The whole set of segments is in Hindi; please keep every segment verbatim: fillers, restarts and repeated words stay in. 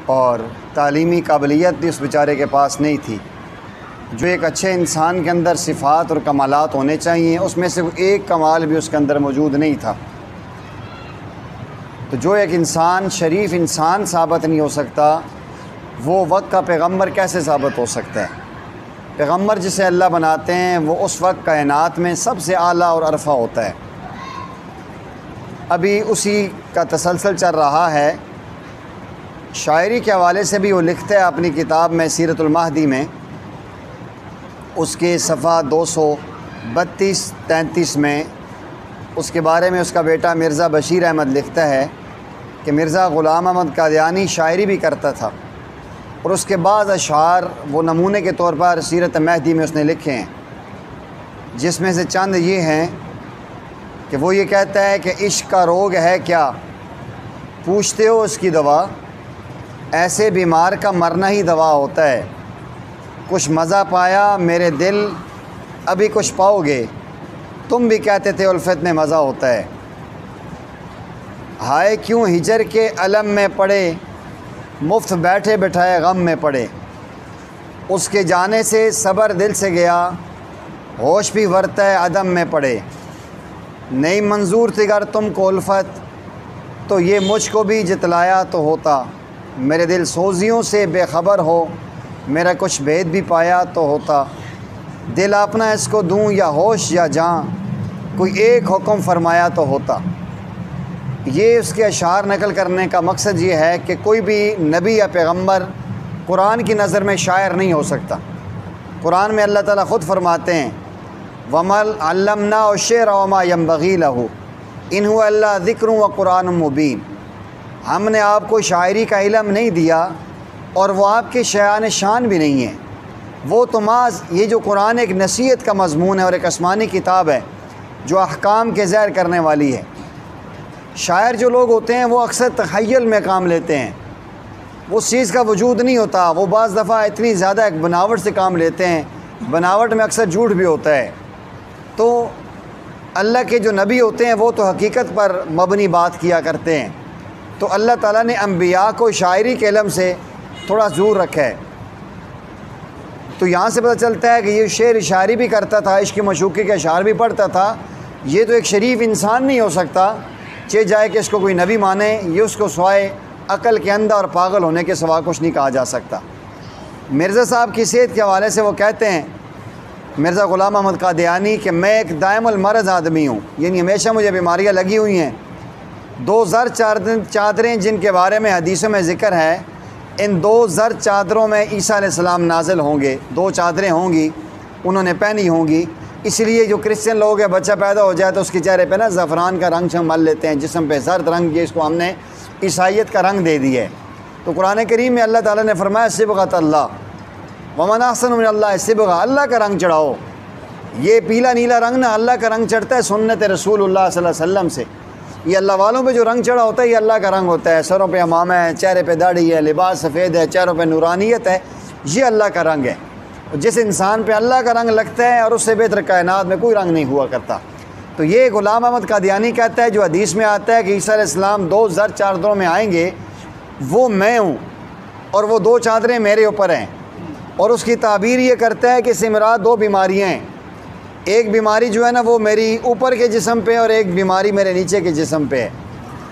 और तालीमी काबिलियत भी उस बेचारे के पास नहीं थी। जो एक अच्छे इंसान के अंदर सिफ़ात और कमालात होने चाहिए, उसमें से एक कमाल भी उसके अंदर मौजूद नहीं था। तो जो एक इंसान शरीफ इंसान साबित नहीं हो सकता, वो वक्त का पैगम्बर कैसे साबित हो सकता है? पैगम्बर जिसे अल्लाह बनाते हैं वो उस वक्त कायनात में सबसे आला और अरफा होता है। अभी उसी का तसलसल चल रहा है। शायरी के हवाले से भी वो लिखता है अपनी किताब में सीरतुल महदी में, उसके सफ़ा दो सौ बत्तीस तैंतीस में उसके बारे में उसका बेटा मिर्ज़ा बशीर अहमद लिखता है कि मिर्ज़ा ग़ुलाम अहमद कादियानी शायरी भी करता था, और उसके बाद अशार वो नमूने के तौर पर सीरत महदी में उसने लिखे हैं, जिसमें से चंद ये हैं कि वो ये कहता है कि इश्क का रोग है क्या, पूछते हो उसकी दवा, ऐसे बीमार का मरना ही दवा होता है। कुछ मज़ा पाया मेरे दिल, अभी कुछ पाओगे, तुम भी कहते थे उल्फत में मज़ा होता है। हाय क्यों हिजर के अलम में पड़े, मुफ्त बैठे बैठाए गम में पड़े। उसके जाने से सब्र दिल से गया, होश भी वरता है अदम में पड़े। नहीं मंजूर थी अगर तुमको उल्फत, तो ये मुझको भी जितलाया तो होता। मेरे दिल सोजियों से बेखबर हो, मेरा कुछ भेद भी पाया तो होता। दिल अपना इसको दूं या होश या जान, कोई एक हुक्म फरमाया तो होता। ये उसके अशार नकल करने का मकसद ये है कि कोई भी नबी या पैगम्बर कुरान की नज़र में शायर नहीं हो सकता। कुरान में अल्लाह ताला ख़ुद फरमाते हैं, वमल अल्लमना शेर वमा यंबग़ी लहू इन हुवा इल्ला ज़िक्रुन व कुरान मुबीन। हमने आपको शायरी का इल्म नहीं दिया और वो आपके शान शान भी नहीं है। वो तो माज़ ये जो कुरान एक नसीहत का मज़मून है और एक आसमानी किताब है जो अहकाम के ज़ाहिर करने वाली है। शायर जो लोग होते हैं वो अक्सर तख़य्युल में काम लेते हैं, वो चीज़ का वजूद नहीं होता। वो बाज़ दफ़ा इतनी ज़्यादा एक बनावट से काम लेते हैं, बनावट में अक्सर झूठ भी होता है। तो अल्लाह के जो नबी होते हैं वो तो हकीकत पर मबनी बात किया करते हैं। तो अल्लाह ताला ने अम्बिया को शायरी के इल्म से थोड़ा दूर रखा है। तो यहाँ से पता चलता है कि ये शेर शायरी भी करता था, इश्क मशूक़ी के अशार भी पढ़ता था। ये तो एक शरीफ इंसान नहीं हो सकता, चे जाए कि इसको कोई नबी माने। ये उसको स्वाए अकल के अंधा और पागल होने के सिवा कुछ नहीं कहा जा सकता। मिर्ज़ा साहब की सेहत के हवाले से वो कहते हैं, मिर्ज़ा ग़ुलाम अहमद कादियानी, कि मैं एक दायमुल मरज़ आदमी हूँ, यानी हमेशा मुझे बीमारियाँ लगी हुई हैं। दो ज़र चादरें जिनके बारे में हदीसों में ज़िक्र है, इन दो ज़र चादरों में ईसा अलैहिस्सलाम नाज़िल होंगे। दो चादरें होंगी, उन्होंने पहनी होंगी। इसलिए जो क्रिश्चियन लोग हैं, बच्चा पैदा हो जाए तो उसके चेहरे पे ना ज़फ़रान का रंग से मल लेते हैं, जिस्म पे ज़र्द रंग, ये इसको हमने ईसाइयत का रंग दे दिया है। तो कुरान करीम में अल्लाह ताला ने फरमाया, सिबग़त अल्लाह वमन अहसन मिनल्लाह सिबग़ा, अल्लाह का रंग चढ़ाओ। ये पीला नीला रंग ना अल्लाह का रंग चढ़ता है सुन्नत रसूलुल्लाह सल्लल्लाहु अलैहि वसल्लम से। ये अल्लाह वालों पे जो रंग चढ़ा होता है ये अल्लाह का रंग होता है। सरों पे हमामा है, चेहरे पे दाढ़ी है, लिबास सफ़ेद है, चेहरों पे नूरानियत है, ये अल्लाह का रंग है। जिस इंसान पे अल्लाह का रंग लगता है और उससे बेहतर कायनात में कोई रंग नहीं हुआ करता। तो ये ग़ुलाम अहमद कादियानी कहता है, जो हदीस में आता है कि ईसा अलैहिस्सलाम दो ज़र चादरों में आएंगे, वो मैं हूँ और वो दो चादरें मेरे ऊपर हैं। और उसकी ताबीर ये करता है कि सिमरा दो बीमारियाँ हैं, एक बीमारी जो है ना वो मेरी ऊपर के जिस्म पे और एक बीमारी मेरे नीचे के जिस्म पे है।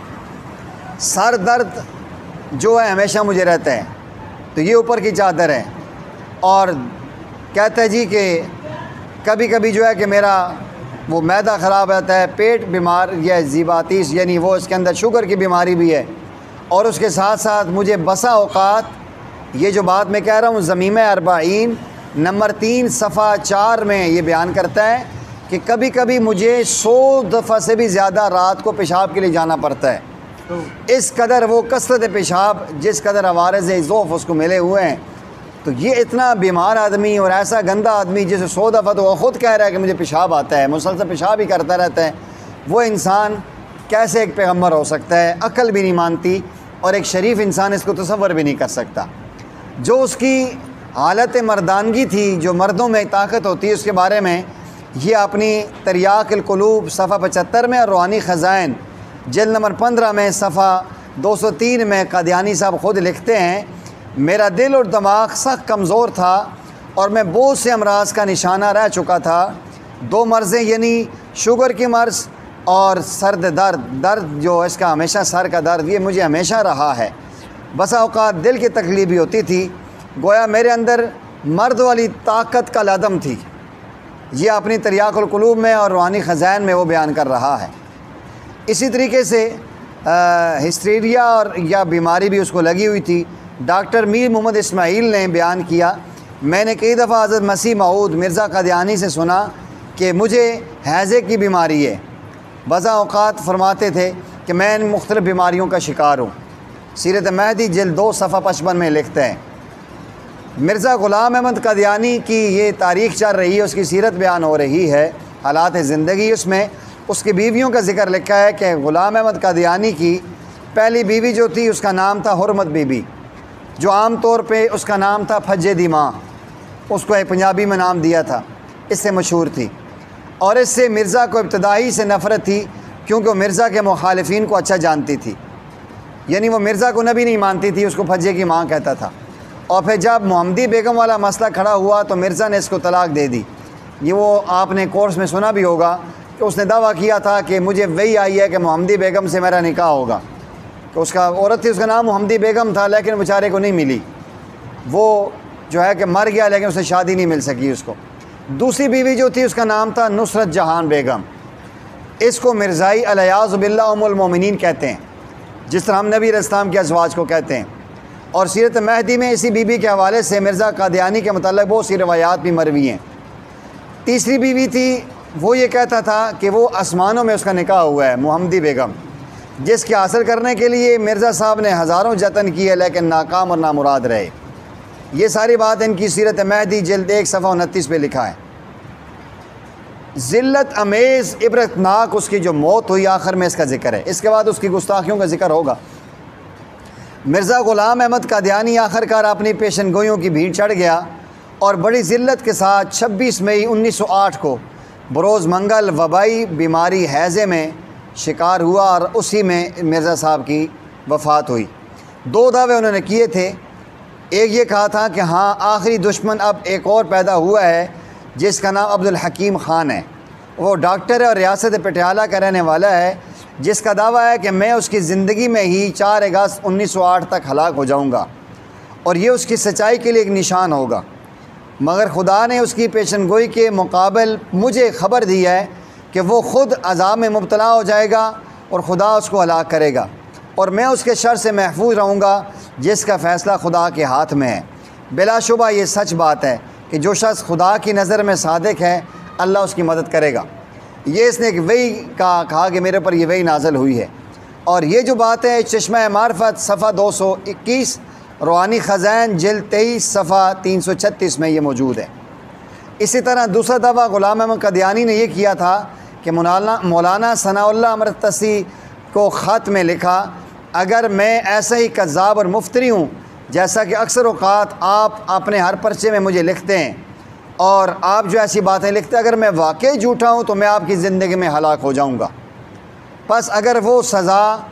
सर दर्द जो है हमेशा मुझे रहता है, तो ये ऊपर की चादर है। और कहता है जी कि कभी कभी जो है कि मेरा वो मैदा ख़राब रहता है, पेट बीमार या ज़ीबातीस, यानी वो इसके अंदर शुगर की बीमारी भी है। और उसके साथ साथ मुझे बसा औक़ात, ये जो बात मैं कह रहा हूँ ज़मीम अरबाईन नंबर तीन सफ़ा चार में ये बयान करता है कि कभी कभी मुझे सौ दफ़ा से भी ज़्यादा रात को पेशाब के लिए जाना पड़ता है। इस कदर वो कसरत पेशाब, जिस कदर अवारज़ ज़ोफ़ उसको मिले हुए हैं। तो ये इतना बीमार आदमी और ऐसा गंदा आदमी जिसे सौ दफ़ा तो वो ख़ुद कह रहा है कि मुझे पेशाब आता है, मुसलसल पेशाब ही करता रहता है, वो इंसान कैसे एक पैगम्बर हो सकता है? अक्ल भी नहीं मानती और एक शरीफ इंसान इसको तसव्वुर भी नहीं कर सकता। जो उसकी हालत मर्दानगी थी, जो मर्दों में ताकत होती है, उसके बारे में ये अपनी तरियाक़ुल क़ुलूब सफ़ा पचहत्तर में और रूहानी ख़ज़ाइन जिल्द नंबर पंद्रह में सफ़ा दो सौ तीन में कादियानी साहब ख़ुद लिखते हैं, मेरा दिल और दिमाग सख्त कमज़ोर था और मैं बहुत से अमराज का निशाना रह चुका था। दो मर्ज़ें यानी शुगर की मर्ज़ और सर्द दर्द दर्द जो इसका हमेशा सर का दर्द, ये मुझे हमेशा रहा है। बसा औक़ात दिल की तकलीफ़ भी होती थी, गोया मेरे अंदर मर्द वाली ताकत का लदम थी। ये अपनी तरियाकुल कुलूब में और रूहानी ख़ज़ाइन में वो बयान कर रहा है। इसी तरीके से हिस्टीरिया और या बीमारी भी उसको लगी हुई थी। डॉक्टर मीर मोहम्मद इस्माइल ने बयान किया, मैंने कई दफ़ा हज़रत मसीह मऊद मिर्ज़ा कादियानी से सुना कि मुझे हैज़े की बीमारी है। बज़ा औक़ात फरमाते थे कि मैं इन मुख्तलिफ़ बीमारियों का शिकार हूँ। सीरत महदी जिल्द दो सफ़ा पचपन में लिखते हैं। मिर्ज़ा ग़ुलाम अहमद कादियानी की ये तारीख़ चल रही है, उसकी सीरत बयान हो रही है, हालात ज़िंदगी। उसमें उसकी बीवियों का ज़िक्र लिखा है कि ग़ुलाम अहमद कादियानी की पहली बीवी जो थी उसका नाम था हुरमत बीबी, जो आम तौर पे उसका नाम था फज्जे दी माँ, उसको एक पंजाबी में नाम दिया था, इससे मशहूर थी। और इससे मिर्ज़ा को इब्तदाई से नफ़रत थी क्योंकि वो मिर्ज़ा के मुखालिफिन को अच्छा जानती थी, यानी वो मिर्ज़ा को नबी नहीं मानती थी, उसको फज्जे की माँ कहता था। और फिर जब मोहम्मदी बेगम वाला मसला खड़ा हुआ तो मिर्ज़ा ने इसको तलाक दे दी। ये वो आपने कोर्स में सुना भी होगा कि उसने दावा किया था कि मुझे वही आई है कि मोहम्मदी बेगम से मेरा निकाह होगा। तो उसका औरत थी, उसका नाम मोहम्मदी बेगम था, लेकिन बेचारे को नहीं मिली, वो जो है कि मर गया, लेकिन उससे शादी नहीं मिल सकी उसको। दूसरी बीवी जो थी उसका नाम था नुसरत जहान बेगम। इसको मिर्ज़ाई अलयाज़ बिल्लाह उम्मुल मोमिनीन कहते हैं, जिस तरह हम नबी अलैहिस्सलाम के अज़वाज को कहते हैं। और सीरत महदी में इसी बीवी के हवाले से मिर्ज़ा कादियानी के मुताल्लिक़ बहुत सी रवायात भी मरवी हैं। तीसरी बीवी थी, वो ये कहता था कि वो आसमानों में उसका निकाह हुआ है, मोहम्मदी बेगम, जिसके हासिल करने के लिए मिर्ज़ा साहब ने हज़ारों जतन किए लेकिन नाकाम और नामुराद रहे। ये सारी बात इनकी सीरत महदी जिल्द एक सफ़ा उनतीस पे लिखा है। ज़िल्लत अमेज़ इबरतनाक उसकी जो मौत हुई आखिर में इसका ज़िक्र है, इसके बाद उसकी गुस्ताखियों का ज़िक्र होगा। मिर्ज़ा ग़ुलाम अहमद कादियानी आखिरकार अपनी पेशन गोइयों की भीड़ चढ़ गया और बड़ी ज़िल्लत के साथ छब्बीस मई उन्नीस सौ आठ को बरोज़ मंगल वबाई बीमारी हैज़े में शिकार हुआ और उसी में मिर्ज़ा साहब की वफ़ात हुई। दो दावे उन्होंने किए थे, एक ये कहा था कि हाँ आखिरी दुश्मन अब एक और पैदा हुआ है जिसका नाम अब्दुल हकीम ख़ान है, वो डॉक्टर है और रियासत पटियाला का रहने वाला है, जिसका दावा है कि मैं उसकी ज़िंदगी में ही चार अगस्त उन्नीस सौ आठ तक हलाक हो जाऊँगा और ये उसकी सच्चाई के लिए एक निशान होगा। मगर खुदा ने उसकी पेशन गोई के मुकाबल मुझे ख़बर दी है कि वो ख़ुद अज़ाब में मुब्तला हो जाएगा और खुदा उसको हलाक करेगा और मैं उसके शर से महफूज रहूँगा जिसका फ़ैसला खुदा के हाथ में है। बिलाशुबा ये सच बात है कि जो शख्स खुदा की नज़र में सादिक है अल्लाह उसकी मदद करेगा। ये इसने एक वही का कहा कि मेरे पर ये वही नाज़िल हुई है। और ये जो बात है चश्मा मार्फत सफ़ा दो सौ इक्कीस, रूहानी ख़ज़ाइन जिल्द तेईस सफ़ा तीन सौ छत्तीस में ये मौजूद है। इसी तरह दूसरा दावा ग़ुलाम अहमद कादियानी ने यह किया था कि मौलाना मौलाना सनाउल्लाह अमृतसी को ख़त में लिखा, अगर मैं ऐसा ही कज़्ज़ाब और मुफ्तरी हूँ जैसा कि अक्सर औक़ात आप अपने हर पर्चे में मुझे लिखते हैं और आप जो ऐसी बातें लिखते हैं, अगर मैं वाकई झूठा हूँ तो मैं आपकी ज़िंदगी में हलाक हो जाऊँगा। बस अगर वो सज़ा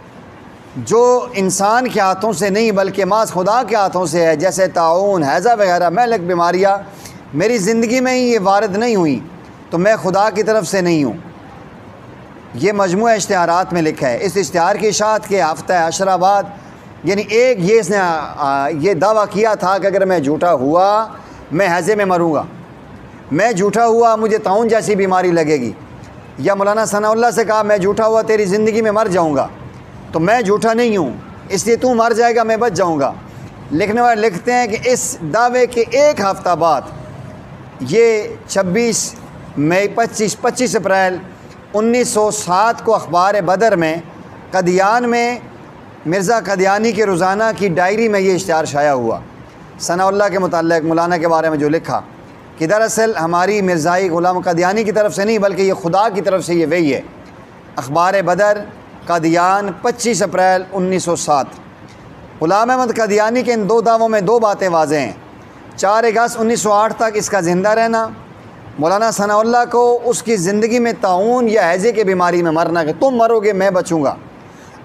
जो इंसान के हाथों से नहीं बल्कि मास खुदा के हाथों से है, जैसे ताउन, हैज़ा वगैरह महलक बीमारियाँ मेरी ज़िंदगी में ही ये वारिद नहीं हुई, तो मैं खुदा की तरफ से नहीं हूँ। ये मजमूआ इश्तिहारात में लिखा है। इस इश्तिहार की इशाअत के हफ्ता अशरा बाद, यानी एक ये इसने ये दावा किया था कि अगर मैं झूठा हुआ मैं हैज़े में मरूँगा, मैं झूठा हुआ मुझे ताउन जैसी बीमारी लगेगी, या मौलाना सनाउल्लाह से कहा मैं झूठा हुआ तेरी ज़िंदगी में मर जाऊँगा, तो मैं झूठा नहीं हूँ इसलिए तू मर जाएगा मैं बच जाऊँगा। लिखने वाले लिखते हैं कि इस दावे के एक हफ़्ता बाद ये छब्बीस मई पच्चीस पच्चीस अप्रैल उन्नीस सौ सात को अखबार बदर में कदियान में मिर्ज़ा कादियानी के रोज़ाना की डायरी में ये इश्तिहार शाया हुआ। सनाउल्लाह के मुताल्लिक़ मौलाना के बारे में जो लिखा कि दरअसल हमारी मिर्ज़ाई ग़ुलाम कादियानी की तरफ से नहीं बल्कि ये खुदा की तरफ से ये वही है। अखबार बदर कादियान पच्चीस अप्रैल उन्नीस सौ सात। ग़ुलाम अहमद कादियानी के इन दो दावों में दो बातें वाज़ेह हैं। चार अगस्त उन्नीस सौ आठ तक इसका ज़िंदा रहना, मौलाना सनाउल्लाह को उसकी ज़िंदगी में ताउन या हैज़े की बीमारी में मरना कि तुम मरोगे मैं बचूँगा।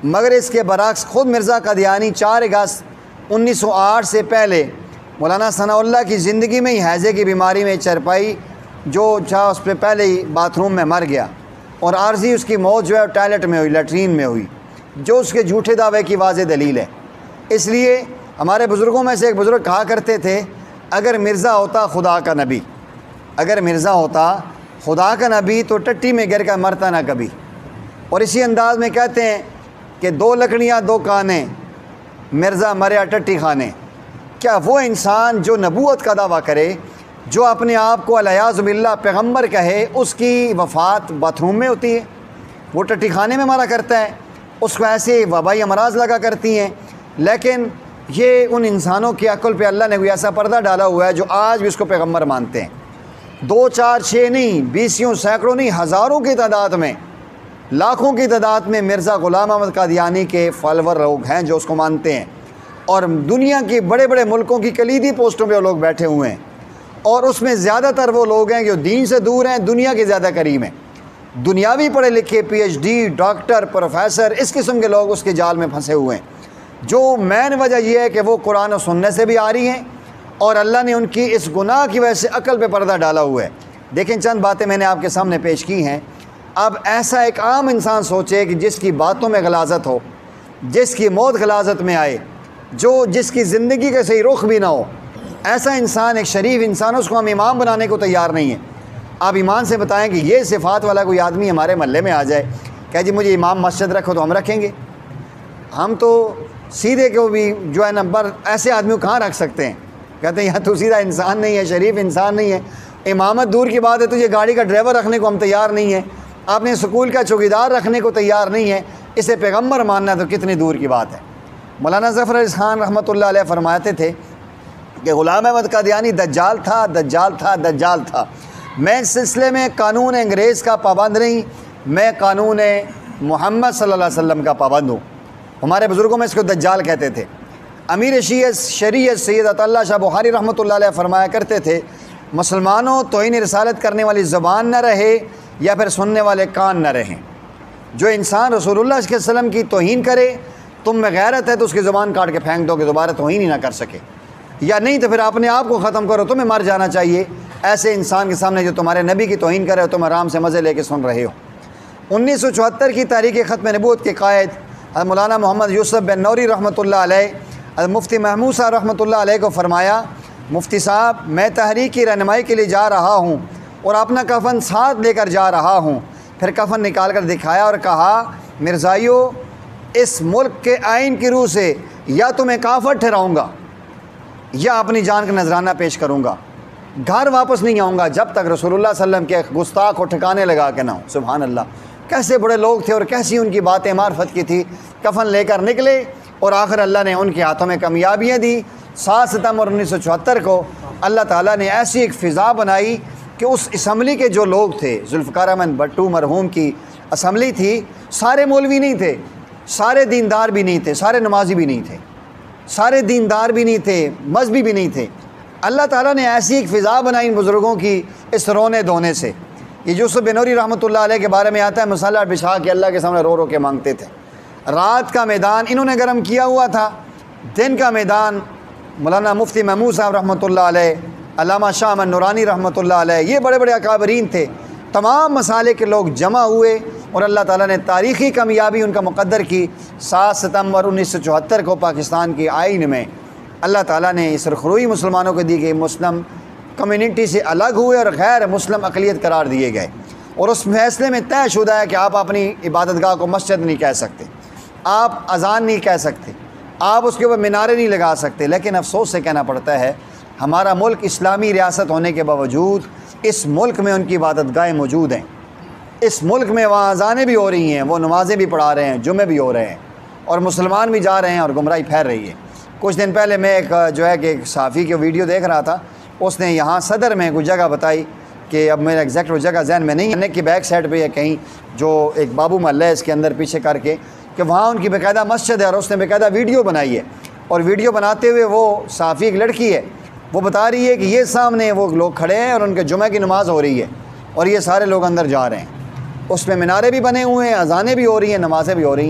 मगर इसके बरक्स खुद मिर्ज़ा कादियानी चार अगस्त उन्नीस सौ आठ से पहले मौलाना सनाउल्लाह की ज़िंदगी में ही हैज़े की बीमारी में चरपाई जो था उस पर पहले ही बाथरूम में मर गया और आर्जी उसकी मौत जो है टॉयलेट में हुई, लैट्रीन में हुई, जो उसके झूठे दावे की वाज़ेह दलील है। इसलिए हमारे बुज़ुर्गों में से एक बुज़ुर्ग कहा करते थे, अगर मिर्ज़ा होता खुदा का नबी, अगर मिर्ज़ा होता खुदा का नबी तो टट्टी में गिर कर मरता ना कभी। और इसी अंदाज में कहते हैं कि दो लकड़ियाँ दो काने, मिर्ज़ा मरया टट्टी खाने। क्या वो इंसान जो नबूवत का दावा करे, जो अपने आप को अलियाज़ु बिल्लाह पैगम्बर कहे, उसकी वफ़ात बाथरूम में होती है, वो टट्टी खाने में मरा करता है, उसको ऐसे वबाई अमराज लगा करती हैं। लेकिन ये उन इंसानों की अक्ल पे अल्लाह ने कोई ऐसा पर्दा डाला हुआ है जो आज भी उसको पैगम्बर मानते हैं। दो चार छः नहीं, बीसियों सैकड़ों नहीं, हज़ारों की तादाद में, लाखों की तादाद में मिर्ज़ा ग़ुलाम अहमद कादियानी के फॉलोवर लोग हैं जो उसको मानते हैं। और दुनिया के बड़े बड़े मुल्कों की कलीदी पोस्टों पे वो लोग बैठे हुए हैं और उसमें ज़्यादातर वो लोग हैं जो दीन से दूर हैं, दुनिया के ज़्यादा करीब हैं। दुनियावी पढ़े लिखे पीएचडी, डॉक्टर, प्रोफेसर, इस किस्म के लोग उसके जाल में फंसे हुए हैं। जो मेन वजह यह है कि वो कुरान और सुन्नत से भी आ रही हैं और अल्लाह ने उनकी इस गुनाह की वजह से अकल पे पर्दा डाला हुआ है। देखें, चंद बातें मैंने आपके सामने पेश की हैं। अब ऐसा एक आम इंसान सोचे कि जिसकी बातों में गलाजत हो, जिसकी मौत गलाजत में आए, जो जिसकी ज़िंदगी का सही रुख भी ना हो, ऐसा इंसान, एक शरीफ इंसान, उसको हम इमाम बनाने को तैयार नहीं है। आप ईमान से बताएं कि ये सिफ़ात वाला कोई आदमी हमारे महल्ले में आ जाए, कह जी मुझे इमाम मस्जिद रखो, तो हम रखेंगे। हम तो सीधे को भी जो है नंबर ऐसे आदमी को कहाँ रख सकते हैं। कहते हैं यहाँ तो सीधा इंसान नहीं है, शरीफ इंसान नहीं है, इमामत दूर की बात है, तुझे गाड़ी का ड्राइवर रखने को हम तैयार नहीं है, आपने स्कूल का चौकीदार रखने को तैयार नहीं है, इसे पैगम्बर मानना तो कितनी दूर की बात है। मौलाना ज़फ़र अली खान रहमतुल्लाह अलैह फरमाते थे कि ग़ुलाम अहमद कादियानी दज्जाल था, दज्जाल था, दज्जाल था। मैं इस सिलसिले में कानून अंग्रेज़ का पाबंद नहीं, मैं कानून मोहम्मद सल्लल्लाहु अलैहि वसल्लम का पाबंद हूँ। हमारे बुज़ुर्गों में इसको दज्जाल कहते थे। अमीर शियत शरीयत सैयद अताउल्लाह शाह बुखारी रहमतुल्लाह अलैह फरमाया करते थे, मुसलमानों तौहीन रिसालत करने वाली ज़बान न रहे या फिर सुनने वाले कान न रहें। जो इंसान रसूलुल्लाह सल्लल्लाहु अलैहि वसल्लम की तौहीन करे, तुम में गैरत है तो उसकी ज़बान काट के फेंक दो कि दोबारा तौहीन ही ना कर सके, या नहीं तो फिर अपने आप को ख़त्म करो, तुम्हें मर जाना चाहिए ऐसे इंसान के सामने जो तुम्हारे नबी की तौहीन करे, तुम आराम से मज़े लेके सुन रहे हो। उन्नीस सौ चौहत्तर की तारीख़ ख़त्म नबूवत के कायद मौलाना मोहम्मद यूसुफ बिन नौरी रहमतुल्लाह अलैह मुफ्ती महमूद साहब रहमतुल्लाह अलैह को फरमाया, मुफ्ती साहब मैं तहरीक की रहनुमाई के लिए जा रहा हूँ और अपना कफ़न साथ लेकर जा रहा हूँ। फिर कफ़न निकाल कर दिखाया और कहा, मिर्ज़ाइयों, इस मुल्क के आइन की रूह से या तो मैं काफर ठहराऊँगा या अपनी जान का नजराना पेश करूँगा, घर वापस नहीं आऊँगा जब तक रसूलुल्लाह सल्लल्लाहु अलैहि वसल्लम के गुस्ताख को ठिकाने लगा के ना हो। सुभान अल्लाह, कैसे बड़े लोग थे और कैसी उनकी बातें मार्फत की थी। कफ़न लेकर निकले और आखिर अल्लाह ने उनके हाथों में कामयाबियाँ दी। सात सितंबर उन्नीस सौ चौहत्तर को अल्लाह ताला ने ऐसी एक फ़िज़ा बनाई कि उस असम्बली के जो लोग थे, जुल्फ़िकार अहमद भट्टू मरहूम की असम्बली थी, सारे मौलवी नहीं थे, सारे दीनदार भी नहीं थे, सारे नमाजी भी नहीं थे, सारे दीनदार भी नहीं थे, मजहबी भी नहीं थे। अल्लाह ताला ने ऐसी एक फ़िज़ा बनाई इन बुज़ुर्गों की इस रोने धोने से। ये यूसुफ बिन नूरी रहमतुल्लाह अलैह के बारे में आता है, मसाला बिछा के अल्लाह के सामने रो रो के मांगते थे। रात का मैदान इन्होंने गर्म किया हुआ था, दिन का मैदान मौलाना मुफ्ती महमूद साहब रहमतुल्लाह अलैह, अल्लामा शाह अहमद नूरानी रहमतुल्लाह अलैह, ये बड़े बड़े अकाबरीन थे। तमाम मसाले के लोग जमा हुए और अल्लाह ताला ने तारीख़ी कामयाबी उनका मुक़द्दर की। सात सितंबर उन्नीस सौ चौहत्तर को पाकिस्तान की आइन में अल्लाह ताला ने इस सरखरुई मुसलमानों को दी गई मुस्लिम कम्युनिटी से अलग हुए और गैर मुस्लिम अक़लियत करार दिए गए। और उस फैसले में तयशुदा है कि आप अपनी इबादतगाह को मस्जिद नहीं कह सकते, आप अजान नहीं कह सकते, आप उसके ऊपर मीनारे नहीं लगा सकते। लेकिन अफसोस से कहना पड़ता है, हमारा मुल्क इस्लामी रियासत होने के बावजूद इस मुल्क में उनकी इबादतगाहें मौजूद हैं। इस मुल्क में वहाँ अजानें भी हो रही हैं, वो नमाज़ें भी पढ़ा रहे हैं, जुमे भी हो रहे हैं और मुसलमान भी जा रहे हैं और गुमराही फैल रही है। कुछ दिन पहले मैं एक जो है कि एक सहाफ़ी की वीडियो देख रहा था, उसने यहाँ सदर में कुछ जगह बताई कि अब मेरा एग्जैक्ट वो जगह जहन में नहीं है, की बैक साइड पे है कहीं, जो एक बाबू महल्ला है इसके अंदर पीछे करके, कि वहाँ उनकी बाकायदा मस्जिद है और उसने बाकायदा वीडियो बनाई है। और वीडियो बनाते हुए वो सहाफ़ी एक लड़की है, वो बता रही है कि ये सामने वो लोग खड़े हैं और उनके जुमे की नमाज़ हो रही है और ये सारे लोग अंदर जा रहे हैं। उसमें मीनारे भी बने हुए हैं, अजानें भी हो रही हैं, नमाज़ें भी हो रही हैं,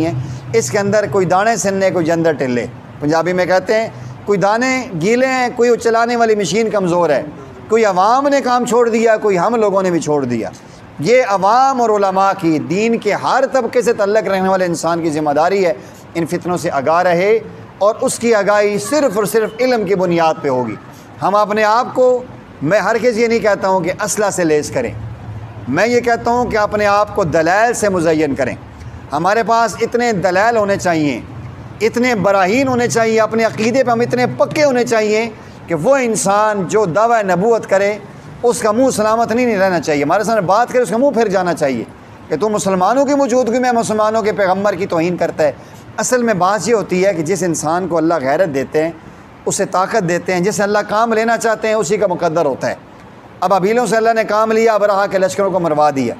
इसके अंदर कोई दाने सिनने कोई जंदर टिल्ले, पंजाबी में कहते हैं कोई दाने गीले हैं, कोई चलाने वाली मशीन कमज़ोर है, कोई अवाम ने काम छोड़ दिया, कोई हम लोगों ने भी छोड़ दिया। ये अवाम और उलमा की, दीन के हर तबके से तल्लक रहने वाले इंसान की ज़िम्मेदारी है इन फितनों से आगाह रहे, और उसकी आगाही सिर्फ़ और सिर्फ इल्म की बुनियाद पे होगी। हम अपने आप को, मैं हर किस ये नहीं कहता हूँ कि असला से लेस करें, मैं ये कहता हूँ कि अपने आप को दलाइल से मुज़य्यन करें। हमारे पास इतने दलाइल होने चाहिए, इतने बराहीन होने चाहिए, अपने अक़ीदे पर हम इतने पक्के होने चाहिए कि वो इंसान जो दावा नबूवत करे उसका मुँह सलामत नहीं, नहीं रहना चाहिए। हमारे सामने बात करे उसका मुँह फिर जाना चाहिए कि तू मुसलमानों की मौजूदगी में मुसलमानों के पैगम्बर की तौहीन करता है। असल में बात ये होती है कि जिस इंसान को अल्लाह गैरत देते हैं, उसे ताकत देते हैं, जिससे अल्लाह काम लेना चाहते हैं उसी का मुकद्दर होता है। अब अबीलों से अल्लाह ने काम लिया, अबरहा के लश्करों को मरवा दिया।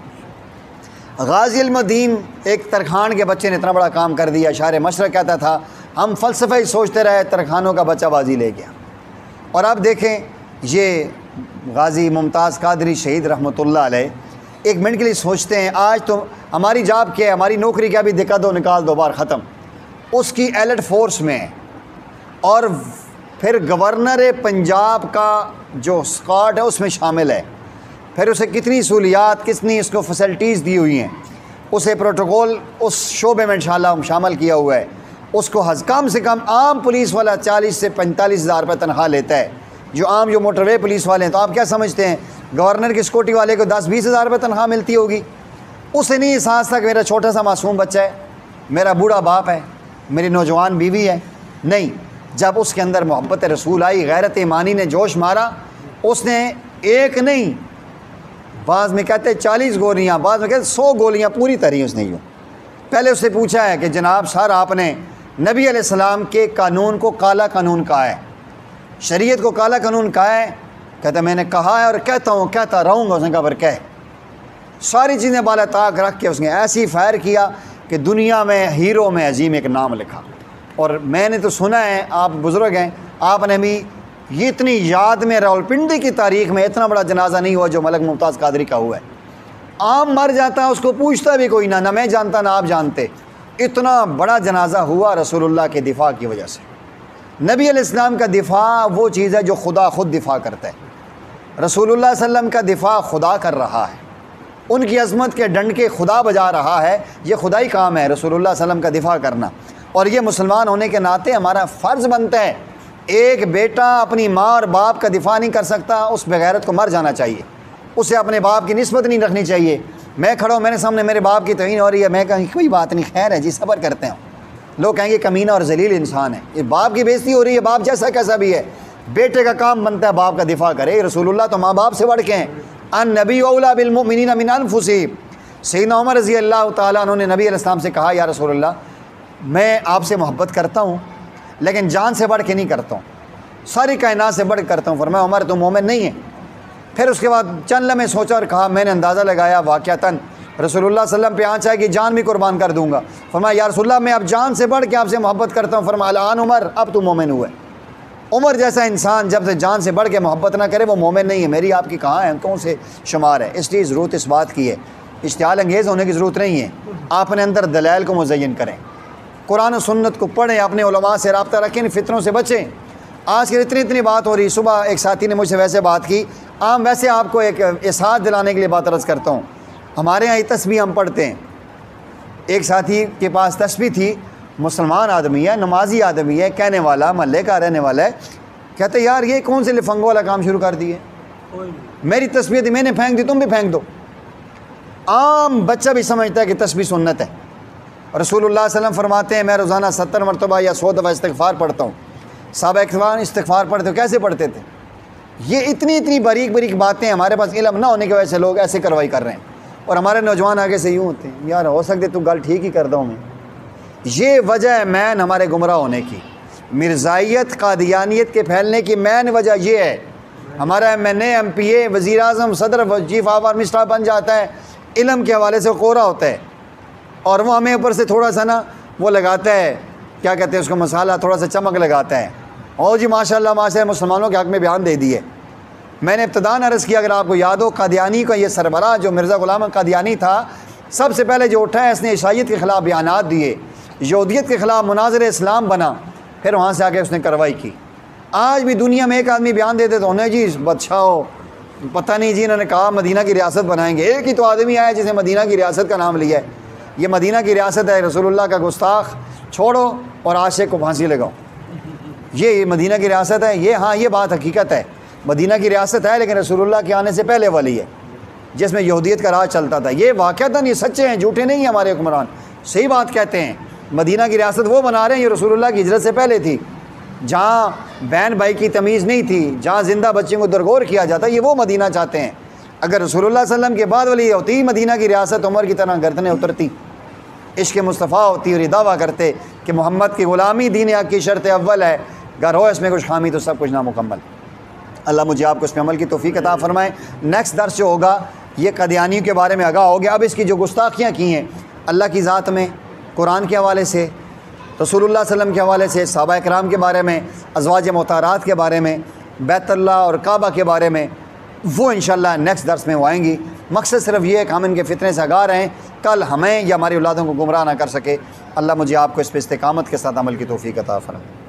गाज़ी इल्मुद्दीन एक तरखान के बच्चे ने इतना बड़ा काम कर दिया। शायर मशरक़ कहता था हम फ़लसफ़ा ही सोचते रहे, तरखानों का बच्चा बाजी ले गया। और अब देखें ये गाज़ी मुमताज़ कादरी शहीद रहमतुल्लाह अलैह एक मिनट के लिए सोचते हैं आज तो हमारी जॉब क्या है, हमारी नौकरी क्या, भी दिक्कत दो निकाल दो बार ख़त्म। उसकी एलिट फोर्स में है और फिर गवर्नर पंजाब का जो स्क्वाड है उसमें शामिल है। फिर उसे कितनी सहूलियात, कितनी इसको फैसिलिटीज़ दी हुई हैं, उसे प्रोटोकॉल उस शोबे में इंशाअल्लाह शामिल किया हुआ है। उसको हज कम से कम आम पुलिस वाला चालीस से पैंतालीस हज़ार रुपये तनख्वाह लेता है, जो आम जो मोटरवे पुलिस वाले हैं। तो आप क्या समझते हैं गवर्नर की सिक्योरिटी वाले को दस बीस हज़ार रुपये तनख्वाह मिलती होगी? उसे नहीं एहसास था कि मेरा छोटा सा मासूम बच्चा है, मेरा बूढ़ा बाप है, मेरी नौजवान बीवी है। नहीं, जब उसके अंदर मोहब्बत रसूल आई, गैरत ईमानी ने जोश मारा, उसने एक नहीं, बाज़ में कहते चालीस गोलियाँ, बाज़ में कहते सौ गोलियाँ पूरी तरी उसने यूँ। पहले उससे पूछा है कि जनाब सर आपने नबी अलैहिस्सलाम के कानून को काला कानून कहा है, शरीयत को काला कानून कहा है? कहता मैंने कहा है और कहता हूँ, कहता रहूँगा। उसने कहा पर कह। सारी चीज़ें बाला ताक रख के उसने ऐसी फायर किया कि दुनिया में हीरो में अजीम एक नाम लिखा। और मैंने तो सुना है, आप बुज़ुर्ग हैं, आपने भी ये इतनी याद में रावलपिंडी की तारीख़ में इतना बड़ा जनाजा नहीं हुआ जो मलक मुमताज़ कादरी का हुआ है। आम मर जाता है उसको पूछता भी कोई ना, ना मैं जानता ना आप जानते। इतना बड़ा जनाजा हुआ रसूलुल्लाह के दिफा की वजह से। नबी अलैहिस्सलाम का दिफा वो चीज़ है जो खुदा खुद दिफा करता है। रसूलुल्लाह सल्लम का दिफा खुदा कर रहा है, उनकी अज़मत के डंडके खुदा बजा रहा है। ये खुदाई काम है रसूलुल्लाह सल्लम का दिफा करना। और ये मुसलमान होने के नाते हमारा फ़र्ज़ बनता है। एक बेटा अपनी माँ और बाप का दिफा नहीं कर सकता, उस बेगैरत को मर जाना चाहिए, उसे अपने बाप की निस्बत नहीं रखनी चाहिए। मैं खड़ा हूँ, मेरे सामने मेरे बाप की तौहीन हो रही है, मैं कहीं कोई बात नहीं, खैर है जी, सब्र करते हैं। लोग कहेंगे कमीना और जलील इंसान है, ये बाप की बेइज्जती हो रही है, बाप जैसा कैसा भी है। बेटे का काम बनता है बाप का दिफा करे। रसूलुल्लाह तो माँ बाप से बढ़ के हैं। अन नबी औला बिल मुमिनीना मिन अनफुसिहिम। सैयदना उमर रज़ी अल्लाह तआला उन्होंने नबी अलैहिस्सलाम से कहा या रसूलुल्लाह मैं आपसे मोहब्बत करता हूँ लेकिन जान से बढ़ के नहीं करता हूँ, सारी कायनात से बढ़ के करता हूँ। फरमाया उमर तुम मोमिन नहीं है। फिर उसके बाद चंद लम्हे सोचा और कहा, मैंने अंदाज़ा लगाया वाक़यातन रसूलुल्लाह सल्लम पे आँच है कि जान भी कुर्बान कर दूँगा। फरमाया या रसूलुल्लाह मैं अब जान से बढ़ के आपसे मोहब्बत करता हूँ। फरमाया आन उमर, अब तुम मोमिन हुए। उमर जैसा इंसान जब से जान से बढ़ के मोहब्बत ना करे वो मोमिन नहीं है। मेरी आपकी कहाँ है, कौन से शुमार है? इसलिए ज़रूरत इस बात की है, इश्तियाल अंगेज़ होने की ज़रूरत नहीं है। आपने अंदर दलाइल को मुज़य्यन करें, कुरान और सुन्नत को पढ़ें, अपने उलमा से रब्ता रखें, फितनों से बचें। आज की इतनी इतनी बात हो रही। सुबह एक साथी ने मुझसे वैसे बात की, आम वैसे आपको एक एहसास दिलाने के लिए बात अर्ज़ करता हूँ। हमारे यहाँ तस्बीह हम पढ़ते हैं। एक साथी के पास तस्बीह थी, मुसलमान आदमी है, नमाजी आदमी है, कहने वाला, महल्ले का रहने वाला है। कहते यार ये कौन से लिफंगो वाला काम शुरू कर दिए, मेरी तस्बीह थी मैंने फेंक दी, तुम भी फेंक दो। आम बच्चा भी समझता है कि तस्बीह सुन्नत है। रसूलुल्लाह सल्लल्लाहु अलैहि वसल्लम फरमाते हैं मैं रोज़ाना सत्तर मरतबा या सौ दफ़ा इस्तिग़फ़ार पढ़ता हूँ। साहबा इकराम इस्तिग़फ़ार पढ़ते हो, कैसे पढ़ते थे? ये इतनी इतनी बारीक बारीक बातें हमारे पास इल्म ना होने की वजह से लोग ऐसे कार्रवाई कर रहे हैं। और हमारे नौजवान आगे से यूँ होते हैं, यार हो सकते तू गल ठीक ही कर दो मैं। ये वजह है मैन हमारे गुमराह होने की, मिर्ज़ाइयत कादियानियत के फैलने की मैन वजह ये है। हमारा M N A, M P A, वज़ीर आज़म, सदर, चीफ ऑफ आर्मी स्टाफ बन जाता है, इल्म के हवाले से कोरा होता है और वो हमें ऊपर से थोड़ा सा ना वो लगाता है, क्या कहते हैं उसको, मसाला, थोड़ा सा चमक लगाता है। और जी माशाल्लाह माशाल्लाह मुसलमानों के हक़ में बयान दे दिए। मैंने इब्तिदान अर्ज़ किया, अगर आपको याद हो, कादियानी का ये सरबराह जो मिर्ज़ा ग़ुलाम कादियानी था, सबसे पहले जो उठा है इसने ईसाईयत के ख़िलाफ़ बयानात दिए। यहूदियत के ख़िलाफ़ मुनाज़िर इस्लाम बना, फिर वहाँ से आके उसने कार्रवाई की। आज भी दुनिया में एक आदमी बयान देते तो उन्हें जी बादशाह हो, पता नहीं जी इन्होंने कहा मदीना की रियासत बनाएंगे। एक ही तो आदमी आया जिसने मदीना की रियासत का नाम लिया है। ये मदीना की रियासत है, रसूलुल्लाह का गुस्ताख छोड़ो और आशिक को फांसी लगाओ। ये ये मदीना की रियासत है। ये हाँ, ये बात हकीकत है, मदीना की रियासत है, लेकिन रसूलुल्लाह के आने से पहले वाली है, जिसमें यहूदियत का राज चलता था। ये वाक़अतन ये सच्चे हैं, झूठे नहीं हैं हमारे हुक्मरान, सही बात कहते हैं। मदीना की रियासत वो बना रहे हैं, ये रसूलुल्लाह की हिजरत से पहले थी, जहाँ बहन भाई की तमीज़ नहीं थी, जहाँ ज़िंदा बच्चों को दरगोर किया जाता, ये वो मदीना चाहते हैं। अगर रसूलुल्लाह सल्लल्लाहु अलैहि वसल्लम के बाद वाली होती मदीना की रियासत, उमर की तरह गर्दनें उतरती, इश्क़ मुस्तफ़ा होती और ये दावा करते कि मोहम्मद की ग़ुलामी दीन हक़ की शर्त अव्वल है, अगर हो इसमें कुछ खामी तो सब कुछ नामुकम्मल। अल्लाह मुझे आपको इसमें अमल की तौफ़ीक़ अता फ़रमाए। नेक्स्ट दर्स जो होगा ये क़दियानियों के बारे में आगाह हो गया। अब इसकी जो गुस्ताखियाँ की हैं अल्लाह की ज़ात में, कुरान के हवाले से, रसूलुल्लाह सल्लल्लाहु अलैहि वसल्लम के हवाले से, सहाबा इकराम के बारे में, अज़वाज मोहतारात के बारे में, बैतुल्लाह और काबा के बारे में, वो इंशाअल्लाह नेक्स्ट दर्स में वो आएंगी। मकसद सिर्फ ये है कि हम इनके फितने से आगाह रहें, कल हमें या हमारी औलादों को गुमराह ना कर सके। अल्लाह मुझे आपको इस पर इस्तिकामत के साथ अमल की तौफ़ीक़ अता फ़रमाए।